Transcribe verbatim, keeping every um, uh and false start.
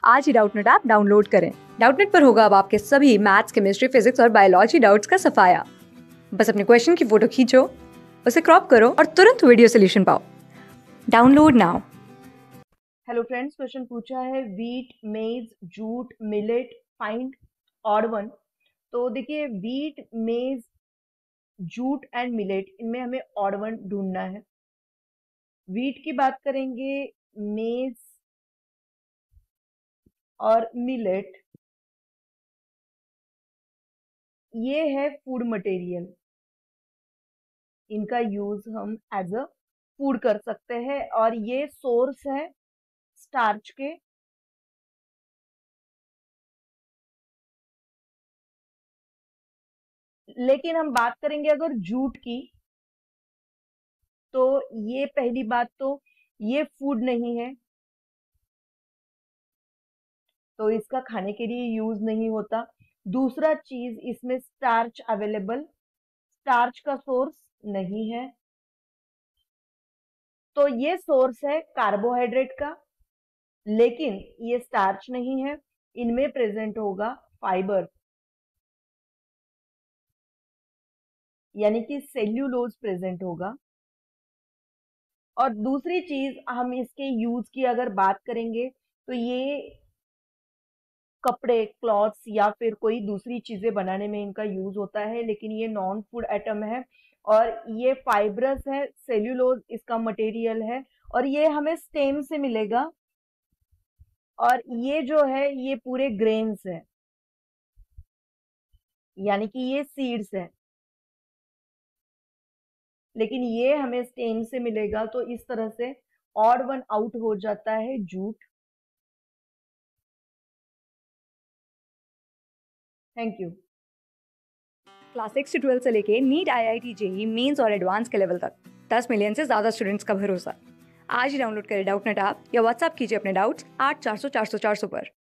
आज ही Doubtnut app download करें। डाउटनेट पर होगा अब आपके सभी मैथ्स, केमिस्ट्री, फिजिक्स और बायोलॉजी डाउट्स का सफाया। बस अपने क्वेश्चन की फोटो खींचो, उसे क्रॉप करो और तुरंत वीडियो सोल्यूशन पाओ। Download now. Hello friends, question पूछा है wheat, maize, jute, millet, find odd one. तो देखिए, wheat, maize, jute and millet, इनमें हमें ऑड वन ढूंढना है। वीट की बात करेंगे, मेज और मिलेट, ये है फूड मटेरियल। इनका यूज हम एज अ फूड कर सकते हैं और ये सोर्स है स्टार्च के। लेकिन हम बात करेंगे अगर जूट की, तो ये पहली बात तो ये फूड नहीं है, तो इसका खाने के लिए यूज नहीं होता। दूसरा चीज, इसमें स्टार्च अवेलेबल, स्टार्च का सोर्स नहीं है। तो ये सोर्स है कार्बोहाइड्रेट का, लेकिन ये स्टार्च नहीं है। इनमें प्रेजेंट होगा फाइबर, यानी कि सेल्यूलोज प्रेजेंट होगा। और दूसरी चीज, हम इसके यूज की अगर बात करेंगे तो ये कपड़े, क्लॉथ्स या फिर कोई दूसरी चीजें बनाने में इनका यूज होता है, लेकिन ये नॉन फूड आइटम है और ये फाइब्रस है, सेल्यूलोज इसका मटेरियल है और ये हमें स्टेम से मिलेगा। और ये जो है ये पूरे ग्रेन्स है, यानी कि ये सीड्स है, लेकिन ये हमें स्टेम से मिलेगा। तो इस तरह से ऑड वन आउट हो जाता है jute. Thank you. Class six से ट्वेल्थ से लेके NEET, I I T, JEE, Mains और एडवांस के लेवल तक दस मिलियन से ज्यादा स्टूडेंट्स का भरोसा। आज ही डाउनलोड करें डाउटनेट ऐप या व्हाट्सएप कीजिए अपने डाउट्स आठ चार सौ चार सौ चार सौ पर।